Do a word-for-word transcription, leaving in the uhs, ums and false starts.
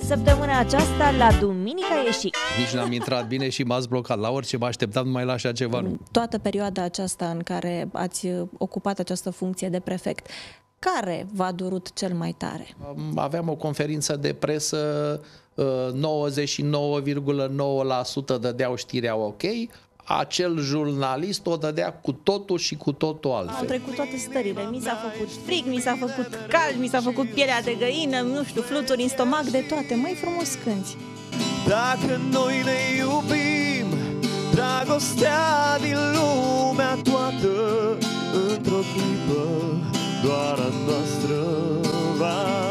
Săptămâna aceasta la Duminica Ieși. Nici n-am intrat bine și m-ați blocat. La orice mă așteptam numai la așa ceva. Nu. Toată perioada aceasta în care ați ocupat această funcție de prefect, care v-a durut cel mai tare? Aveam o conferință de presă, nouăzeci și nouă virgulă nouă la sută dădeau știrea ok, acel jurnalist o dădea cu totul și cu totul altfel. Au trecut toate stările. Mi s-a făcut frig, mi s-a făcut cald, mi s-a făcut pielea de găină, nu știu, fluturi în stomac, de toate. Mai frumos cânti. Dacă noi ne iubim, dragostea din lumea toată, într-o clipă doar a noastră va